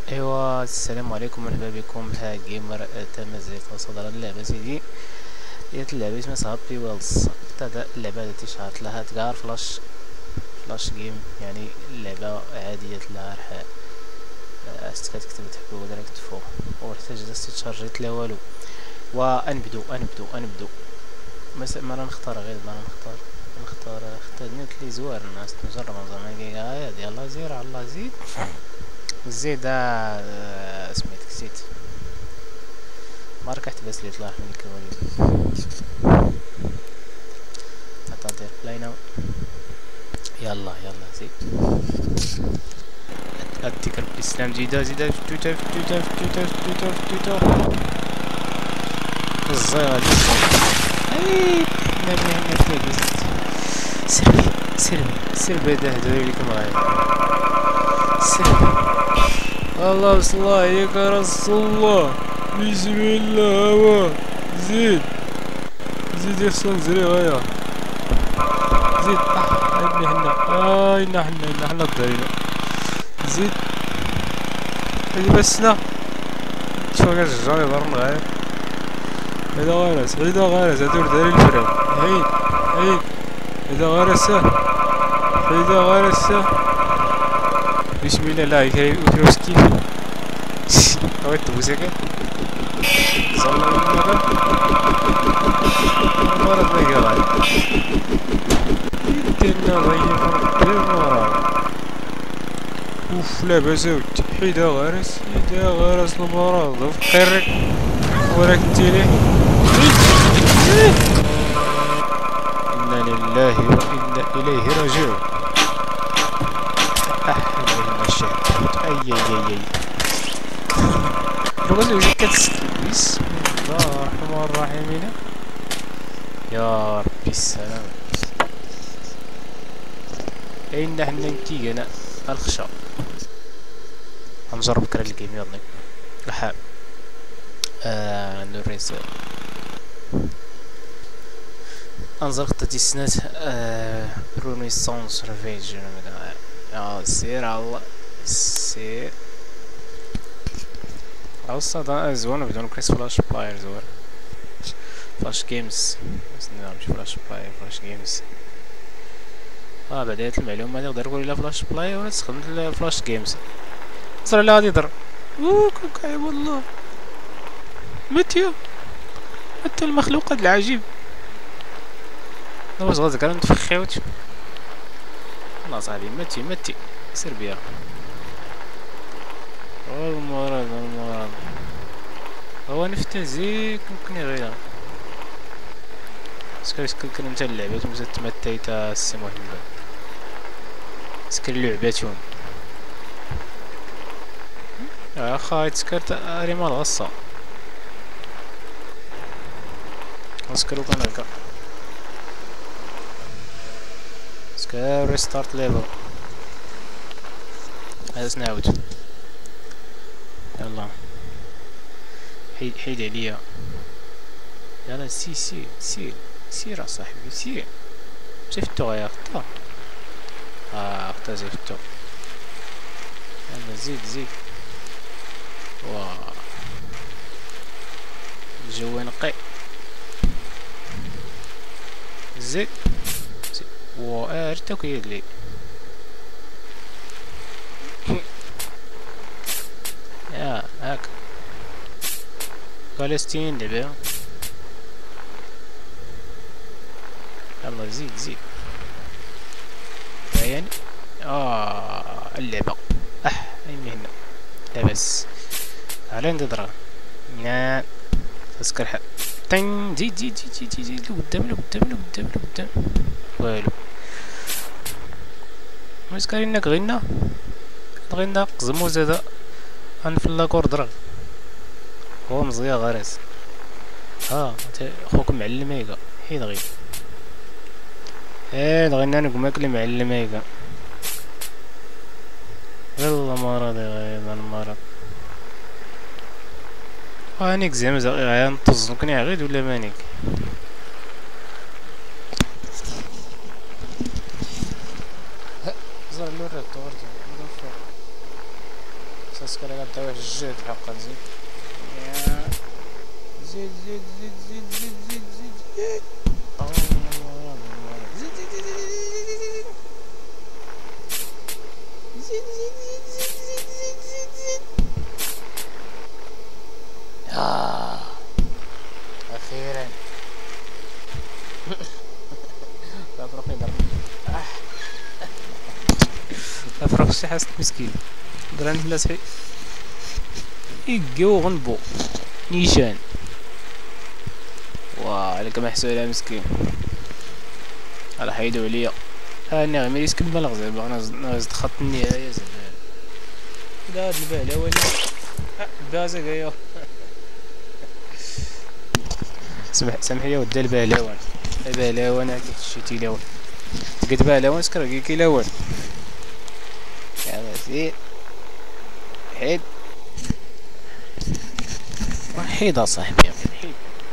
ايوا السلام عليكم، مرحبا بكم ها جيمر تمازيغ صدر اللعبه سيدي. هي اللعبه اسمها هابي ويلز. هذا اللعبه هذه شهرت لها تقار فلاش جيم، يعني اللعبه عاديه لها رح كتكتب تحكو ديريكت فوق وحتاج تشارجيت لا والو. وانبدو ما نختار غير ما نختار نيت لي زوار الناس نجرب زعما هادي. يلا زير على الله زيد سميتك نسيت ما ركحت بس لي طلع من الكواليس. اتندير بلاي ناو. يلا زيد اديك ربي السلام. زيدا فتوتا الزاي غادي اي ما بس سير هدا هدوي لكم غاية سير. الله بسم الله عليك يا رسول الله، بسم الله. هو زيد يخصن زري غاية زيد. ابني حنا الدارينا زيد هادي بسنا شوف كاع الجار يضرن غاية. هدا غارس هادور داري الفران. هيد هدا غارسه بسم الله. لا يكروسكي هاي تبوسك صلى الله عليه اوف لا بزوت. حيدا غارس المرض فقيرك وراك تيلي. إنا لله وإنا إليه راجعون. اي الغزو بسم الله الرحمن الرحيم. يا ربي السلام. اين حنا نتيجنا الخشب. غنجرب كرا الجيم يلا لحال نوريس انظر خطتي السنات رونيسانس ريفيج. سير على الله سير الصدى زوين بدون كريس فلاش باير زوين فلاش جيمز. مش فلاش باير فلاش جيمز. بداية المعلومة هذه نقدر نقول الا فلاش بلاي ولا تستخدم فلاش جيمز. صار لا غادي يضر كاي والله متيو حتى المخلوقات العجيب. واش غتذكر نتفخيوت والله صاحبي متي سير بيها. المرض هو نفتازيك ممكن غير سكر نتا اللعبات مزال تمتيتا السي مهمة سكر اللعباتون اخا تسكرت ريما الغصة نسكرو كان هكا سكر ريستارت ليفل. هذا سنعاود يلا حيد عليا. يلا سير اصاحبي سير. زفتو يا اختا اختا زفتو. يلا زيد واه الجو نقي. زيد ارتاك يدلي يا هاك فلسطين دابا. يلا زيد يعني اللعبة هاي هنا لاباس على ندرا يا تسكر حق تن زيد لقدام والو مسكرينك غينا قزمو زادا غنفلا كوردرا هو مزيا غارس. خوك معلم هيكا حيد غير غينا نقماك لي معلم هيكا. يلا مرض غير المرض هانيك زعما غير نطز ممكن غير ولا مانيك. زعما الرد ساسكري غداوي الجهد حقا. زيد زيد زيد زيد زيد زيد زيد زيد زيد زيد زيد زيد أخيرا. أفرق يضرب أفرق شي حاسة مسكين دران بلاص يقيو غنبو نيشان. واه عليك محسولة مسكين على حيدو عليا. أنا غير مليس كنبالغ زعما أنا زدت خط النهاية زعما. لا هاد البهلوة بازا كايا. سامحلي يا ودي البهلوان. البهلوان هاكي شتي لون تقد بهلوان سكر كي لون يا زين حيد حيد اصاحبي حيد.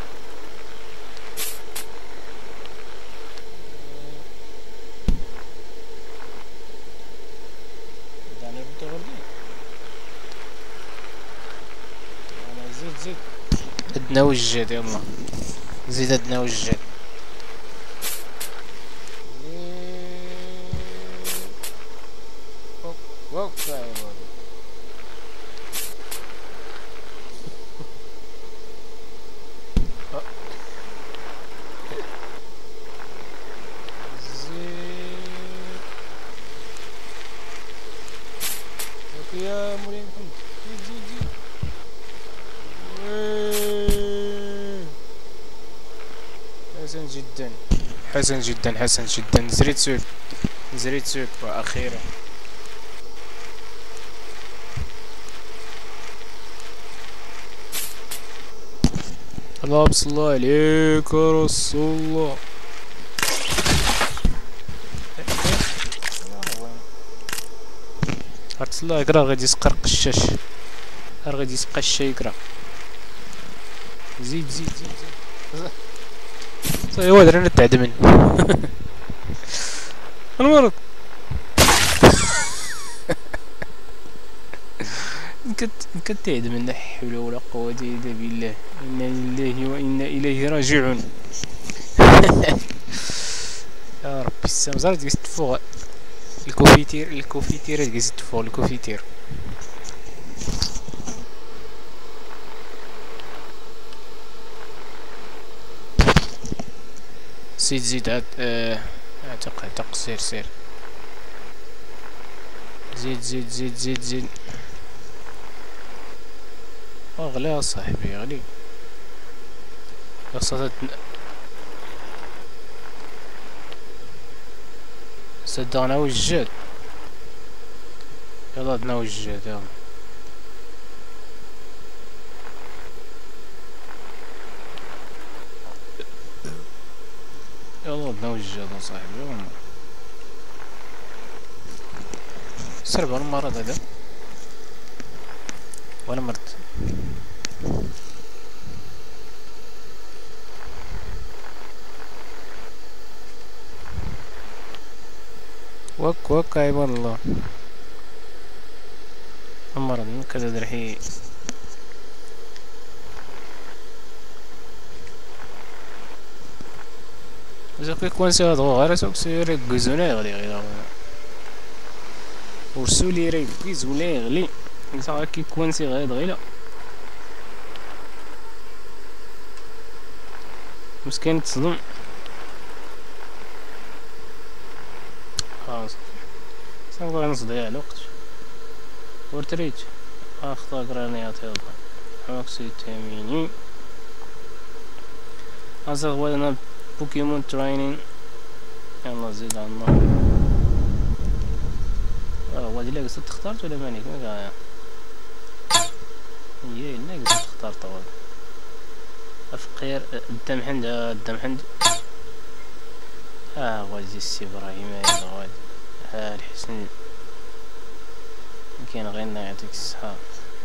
زيد زيد ادنا وجد يلا زيد ادنا وجد. يا مريم زيد زيد زيد. حسن جدا حسن جدا حسن جدا. زريت سوق زريت سوق واخيرا. اللهم صل عليك يا رسول الله. عرفت الله يقرا غادي يسقر قشاش راه غادي يسقى الشاي يقرا. زيد زيد زيد زيد صافي هو درنا تعدمن المرض. كتعدمن لا حول ولا قوة إلا بالله. إنا لله وإنا إليه راجعون. يا ربي السلام زرت جلست فوق الكوفيتير جلست فوق الكوفيتير. زيد زيد اعتق سير سير. زيد زيد زيد زيد زيد. اغلى يا صاحبي غلي. خاصة صدقنا وجد. يلا دنا وجد يلا. يلا دنا وجد يا صاحبي يلا. سرب المرض هذا وانا مرت. وك ايوان الله المرض من كذا درحي. إذا كيكون سي هادغو غير سوك سيري كيزونا يغلي غير ورسولي راه كيزونا يغلي. إذا كيكون سي غير غيلا مسكين تصدم. خلاص سنبغي نضيع الوقت ورتريت اخطا قرانيات يلا اكسي تاميني. هذا هو انا بوكيمون ترينين. يلا زيد على النار. هو هادي اللي قصدت اختارت ولا ماني كاع هي اللي قصدت اختار طوال. افقير الدمحند الدمحند. غادي السي ابراهيم هذا غادي الحسن كاين غير يعطيك الصحة.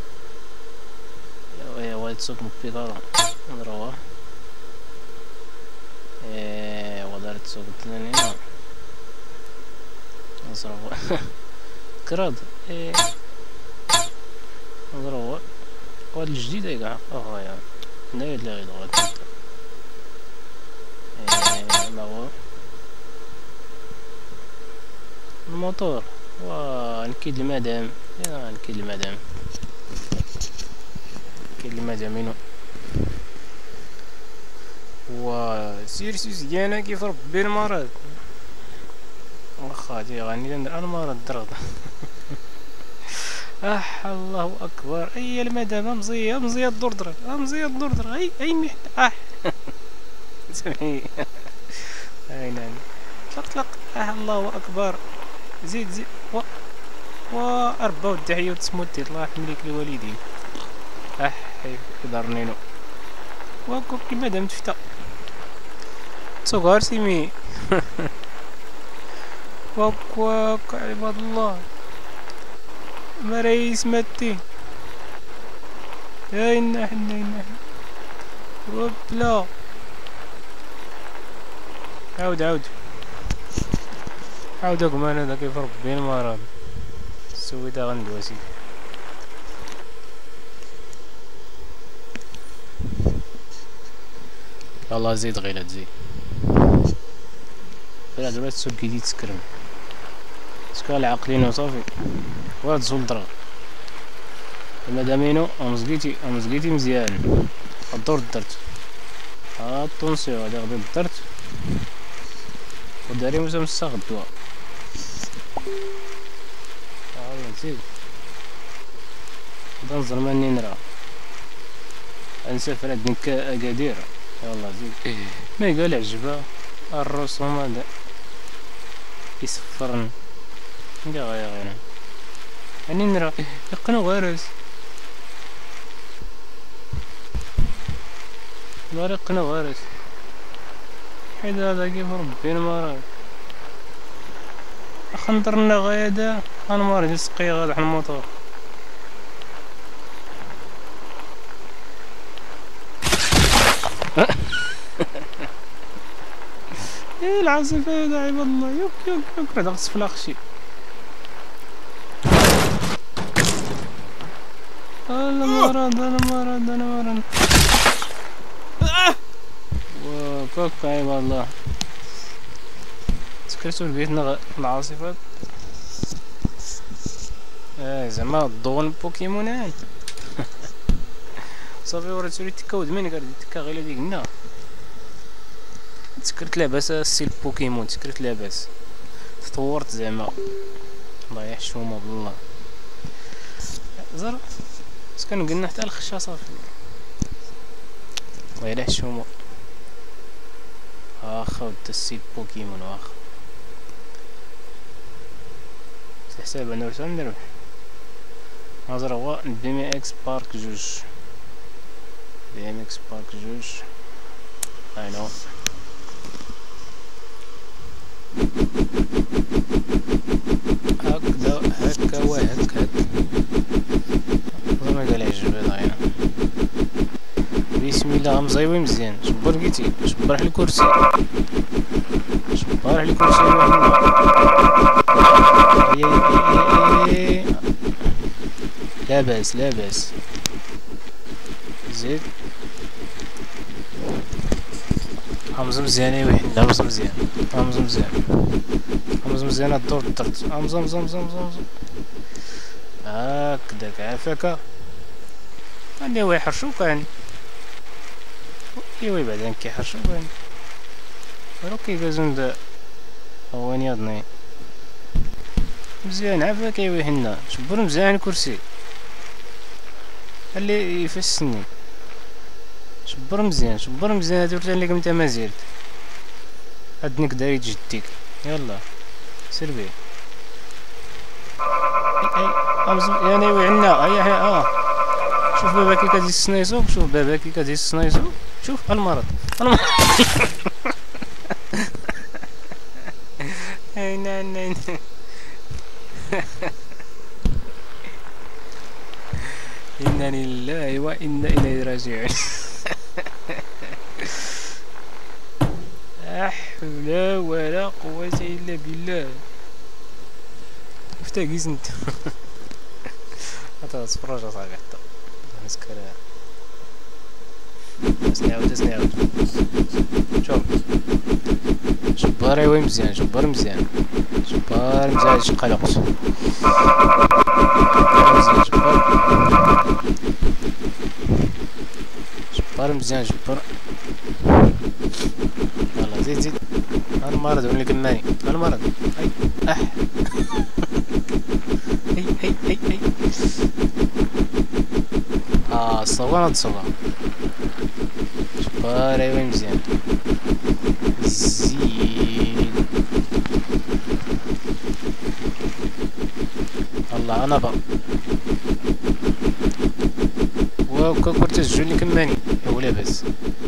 يا والد سوق مبيضة نروح. ودارت سوق التنانين نصرف كراد. هاد الجديد كاع يا هنايا لا غير دغيا ما هو الموتور نكيد المدام نكيد المدام منو سير سوزيانا كيف ربي المرض واخا هادي غني ندير المرض درغ الله اكبر اي المدام مزيه الدردره اي محت سمعي اي نعم طلق الله اكبر زيد و اربا والتحيه وتسموتي الله يرحم ليك الوالدين يضرنينو واكو كيما دام تفتا صغار سيمي واكو عباد الله مريس ماتي هاينا حنا وبلا عاود عاودكم انا كيف ربي المرض سويتها غندواسي الله زيد غير تزيد فلا دابا السوق كيدي تسكرم سكال العاقلين وصافي واد زلدرا المدامينو امزقيتي مزيان الدور درت الطونسيو هذا غادي درت وداري مسا غدوها زيد نظر ماني نرى نسافر هاد اكادير يلا زيد ما قال عجبها الرسوم هذا يصفرن غير اني نرى يقنو غارس يقنو غارس حيد هذا كيف ربي المرض خنضرنا غادا انا مريض يسقي غادا حنا الموطور ايه العاصفة هذا عباد الله يوك هذا غصف لاخشي انا مرض وكوك عباد الله تكرتو لقيتنا العاصفة زعما الضوء بوكيمونان صافي وريتو لي تكا ودمين قال تكا غير هاديك هنا تكرت لاباس السيل بوكيمون تكرت لاباس تطورت زعما الله يحشومه بالله زر كان قلنا حتى الخشا صافي الله يحشومه واخا ود السيل بوكيمون واخا حساب انا واش غندير نظر هو بي ام اكس بارك جوج I know هكا وهك ما قال عجب هذا بسم الله مزيوي مزيان شبر لقيتي شبر على الكرسي لا باس زيد همزة مزيانة وحنا همزة مزيانة الدور درت همزة هكداك عافاك اني هو يحرشو كان ايوا بعدا كيحرشو كان راه كيكازون دا هواني اظني مزيان عافاك ايوا حنا شبر مزيان الكرسي اللي يفسني شبر مزيان درت عليك نتا مازلت هادنيك داري جديك يلا سير بيه يعني وعنا هيا شوف بابا كي كدير السنايسو شوف المرض نعم إنا لله وإنا إليه راجعون لا حول ولا قوة إلا بالله افتاقيز انت حتى تفرج صاحبي حتى نسكرها. اسنعاود شوف جبار ايوا مزيان، جبار مزيان، جبار مزيان، قلقت جبار مزيان، جبار مزيان، جبار. يلا زيد المرض وين اللي كماني المرض. اي اح اي الصوان هاد الصوان جبار ايوا مزيان. زين الله انا با وكا كنت الجو اللي كماني هو لاباس.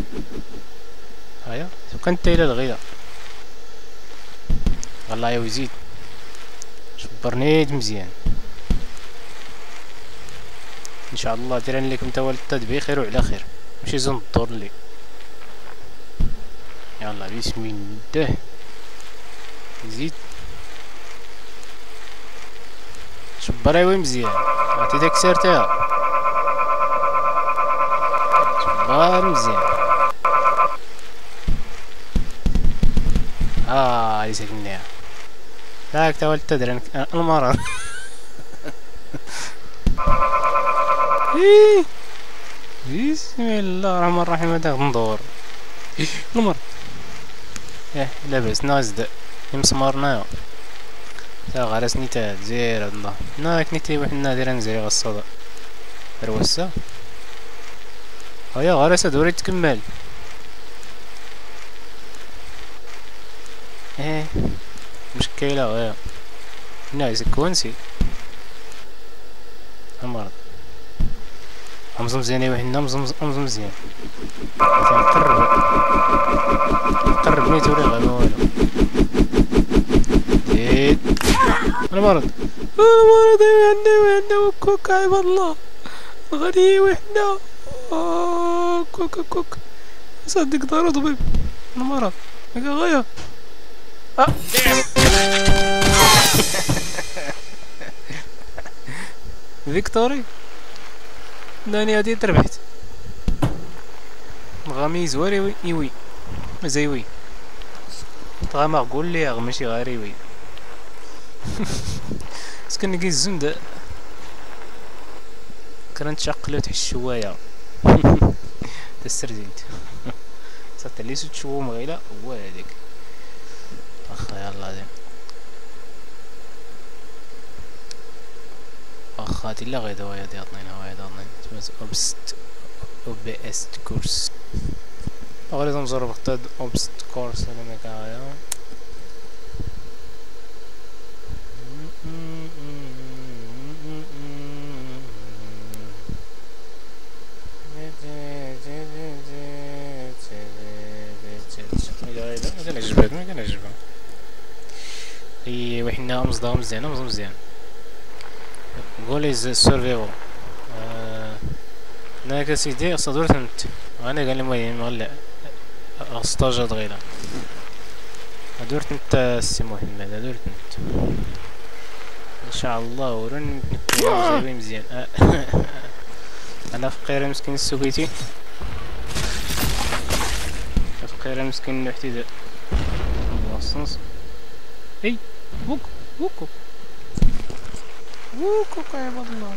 هيا كان تايله الغيا والله يا وزيد جبرنيت مزيان. ان شاء الله ديران لكم تا والد بخير وعلى خير، ماشي زون الدور لي. يلا بسم الله زيد جبر ايوا مزيان. عطي داك سيرتها جبار مزيان. هاي سكناها هاك تا والد دران المرض. بسم الله الرحمن الرحيم. هذا ندور المرض لاباس نازد مسمارنا تا غرسني تا زير الله ناك نيتي وحنا دايرين نزري غصدا روسا. هيا غرسة دوري تكمل. مشكلة غير نايس كونسي المرض. امزم مزيان وحنا امزم مزيان. نقرب نيت وري غير ما والو. زيد المرض وحنا وكوك عباد الله غادي وحنا كوك صدق دارو طبيب المرض هكا غاية. فيكتوري داني هادي تربحت غامي زواري وي مزيوي طغاما قول لي ماشي غاري وي. سكن كي الزند كرنت شقلت الشوايه تسرديت صات لي ست شوو مغيله هو هذاك واخا. يلا زين واخا تلا غيدا ويا دي عطنينا ويا عطنينا تماس اوبست كورس اغلى نجرب اختاد اوبست كورس ولا ما كايا. ما كان عجبها اي وحنا مزدها مزيان. قولي سيرفيفل ناك سيدي صدور ثنت وانا قال لي المهم ولا اغسطاجة غيره دورت انت السي محمد دورت انت ان شاء الله ورن نكون مزيان. انا فقير مسكين السوكيتي فقير مسكين الاحتداء الصنص. اي ووكو يا عباد الله.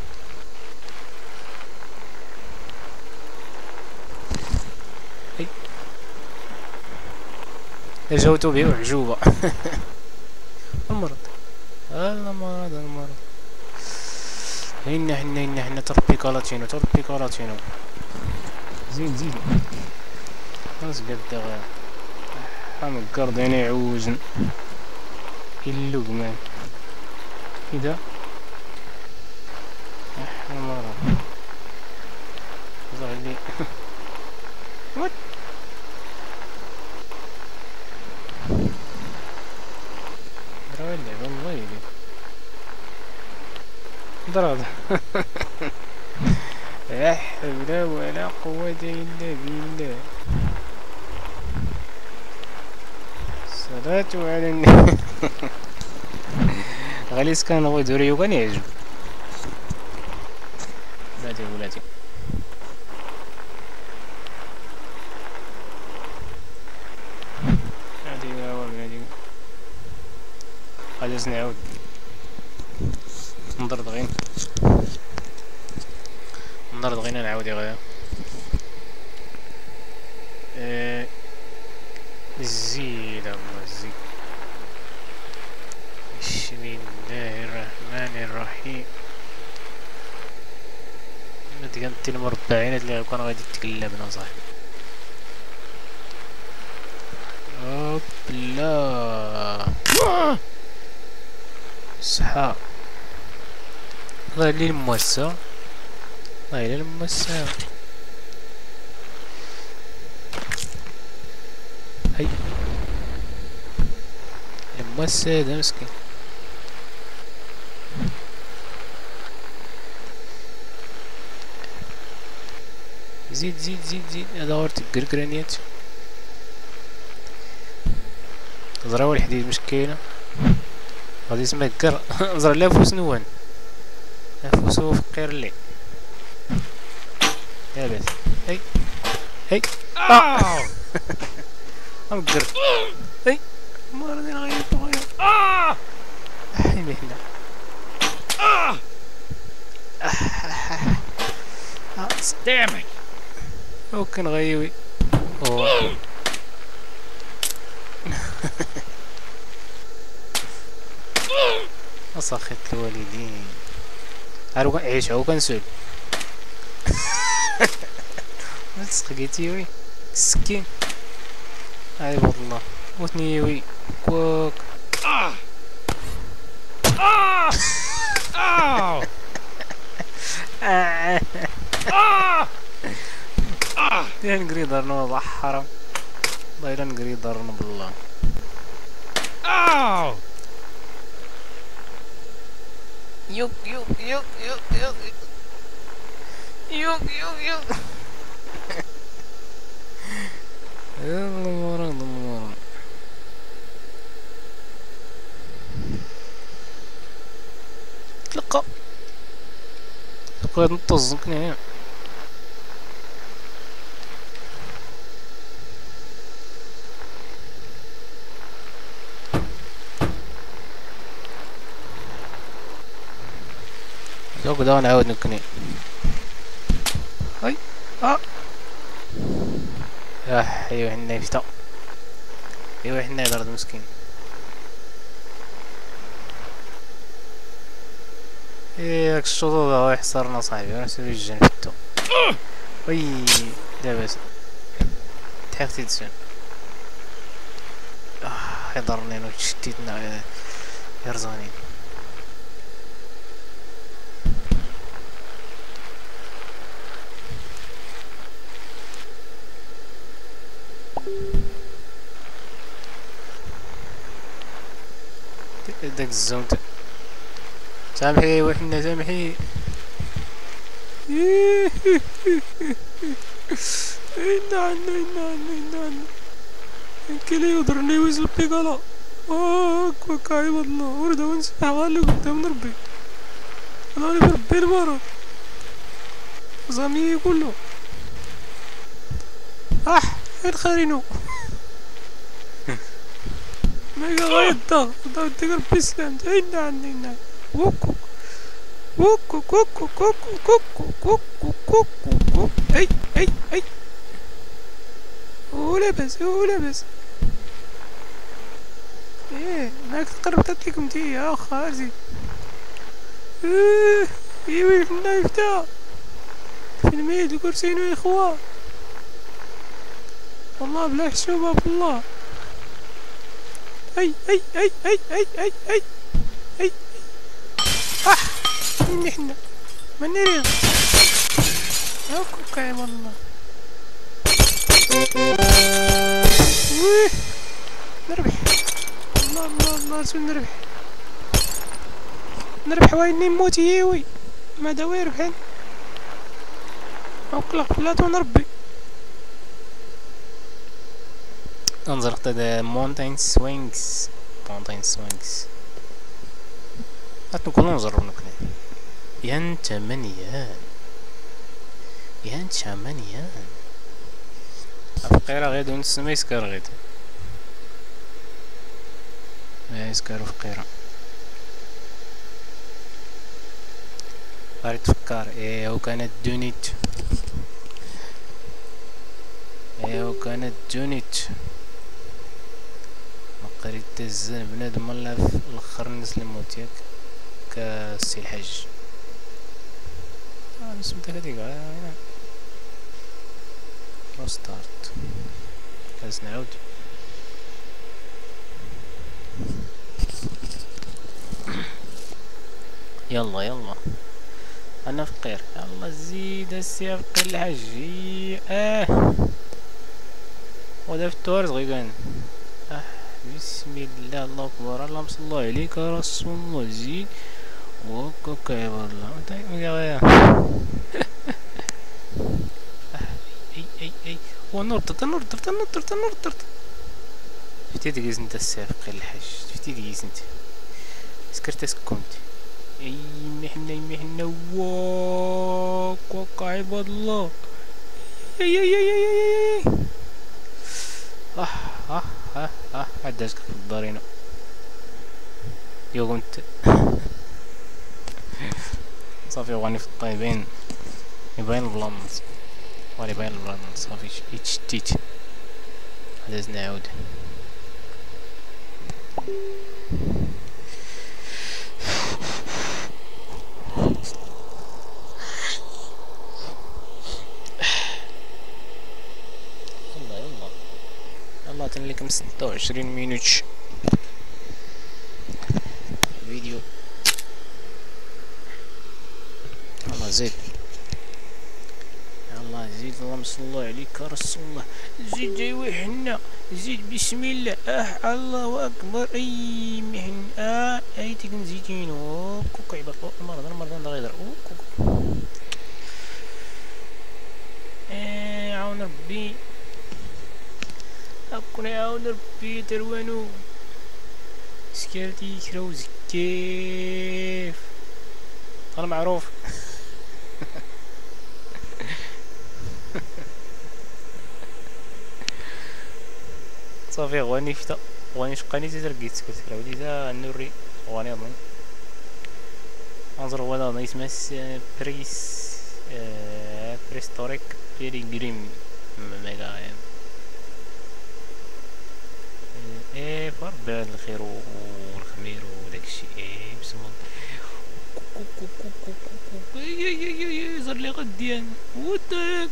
اي جاوتو بيه عجوبة. المرض هنا تربيكالاتينو زين خلاص قد غير حامل قردين يعوزن اللقمان كدا المرض ظهر لي وات درا اللعبة الله يلي درا لا حول ولا قوة إلا بالله. الصلاة على النبي. غاليس كان هو يدوري وكان يعجب. لا ولادي غادي نعاود نضرب غير نعاود غير زيد الله زيد. بسم الله الرحمن الرحيم. هاد المربعينات اللي غيكون غادي تقلبنا صاحبي. اوبلا صحا الله يلي الموسى الله يلي الموسى. هاي الموسى هذا مسكين. زيد زيد زيد زيد. هذا غير تقرقرانيات زراوي الحديد مش كاينه غادي يسمى كر زرا لافوس نوان لافوسو فقير لي لاباس. هاي هاي مقر هاي مرضي نغير حيني هنا دامك اوكي نغيوي أسخط الوالدين هاروكا عيش هو كنسول تسقيتي وي السكين هاي والله موتني وي كواك يا نقري دارنا والله حرام والله إلا نقري دارنا بالله. يوك يوك يوك يوك يوك يوك يوك يوك يلا مرض مرض. تلقى نطزقني هنا دوك دا نعاود نكني. هاي ايوا حنا يفتا ايوا حنا يضرب مسكين. داك الشطوط هو يحصرنا صاحبي راه سيري الجن فتو. وي لاباس تحفتي تسون يضرني انا شتيتنا يرزاني. داك الزوم سامحي وحنا سامحي. كلي يضرني ويزل بيقالا هاك هاي والله ورد ونسمح غالي قدام ربي غالي بربي المرض زامي كله الخارينو ميجا غاية دا تقر بيسلام هنا عندنا ووكو ووكو كوكو كوكو كوكو كوكو كوكو كوكو اي اي اي ولاباس ايه ماك تقرب تاكلكم تي يا خالتي. ايوي كنا يفتح في الميد الكرسيين يا اخوة والله بلا حشومة بالله. اي اي اي اي اي اي اي اي مني حنا ما نريد هاكو كاين والله. نربح الله الله الله سو نربح ويني نموت ياوي ما داوي ربحين اوكلا قبلاتو نربي. انظر هذا مونتين سوينغز هات نكون نجرب نكني ين 8 يان تشامان يان فقيرة غير دون السما يسكر غير يسكرو فقيرة غادي تفكر ايه وكانت دونيت ايه وكانت دونيت مقريت تزن بنادم الله في الاخر الناس اللي موت ياك كالسي الحاج سميتها هاديك ستارت كاز نعاود يلا انا فقير يلا زيد السي فقير الحاج ودا في التوارز غي كان بسم الله الله اكبر اللهم صل عليك رسول الله زيد وكوك يا والله اي ونرد فتي دقيز انت السي فقير الحاج فتي دقيز انت سكرت سكنت اي محنا وكوك عباد الله اي عداش في الدارين يو كنت صافي غاني في الطيبين يبين البلان وغادي يبين البلان صافي يتشتيت هداز نعاود يلا تنليكم 26 مينوت فيديو يلا زيد يلا زيد اللهم صل عليك رسول الله زيد جاي حنا زيد بسم الله الله اكبر اي محن اي تكن زيتين كوك عباد مرض غير كوك عاون ربي أكون عاون ربي تروانو سكرتي كروز كيف أنا معروف صافي غواني فتا غواني شقاني ترقيت سكت ولي تا نوري غواني أظن انظر هو هذا يسمى بريستوريك بيريغريم ميغا ايه فرب الخير والخمير وداكشي ايه بسم الله زر لي غديان وداك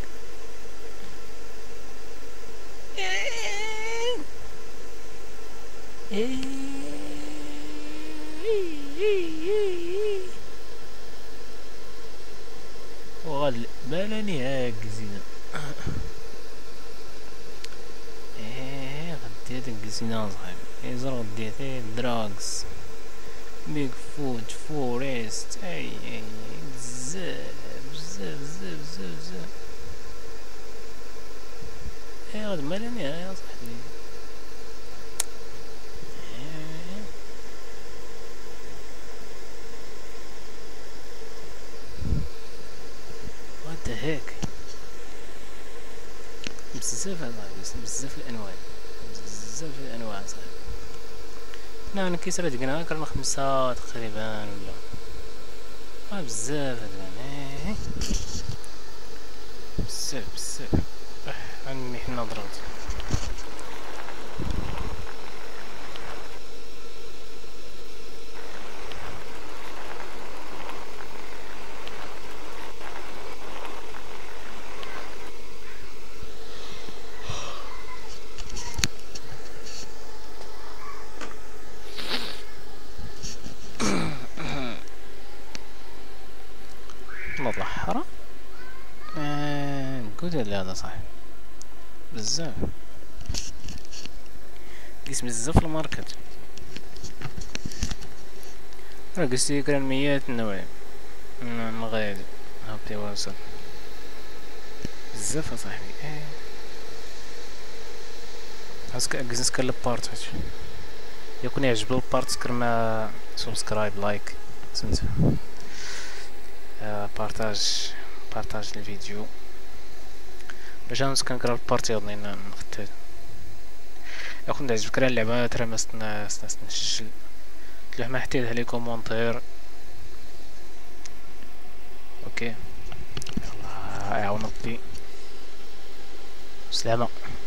وغاد بالاني هاك زينة غديت زينة صاحبي زر غديت دراغز بيج فود فورست اي بزاف غاد مالاني يا صاحبي هيك بزاف بزاف الانواع صاحبي حنا من كيسرة دقنا كرنا 5 تقريبا ولا بزاف هادوان بزاف عمي حنا ضربت مضحرة قلت اللي هذا صح بزاف قسم بزاف الماركت راه قسي كرا ميات النوع مغادي هابطي واصل بزاف اصاحبي هاسك قسس كل بارت يكون يعجبو البارت كرنا سبسكرايب لايك سميتو بارتاج الفيديو باش نسكن كرا البارتي غادي نختار الا كنت عجبك راه اللعبه ترى ما نسجل تلوح ما حتى لي كومونتير. اوكي يلا يعاون ربي. سلامة.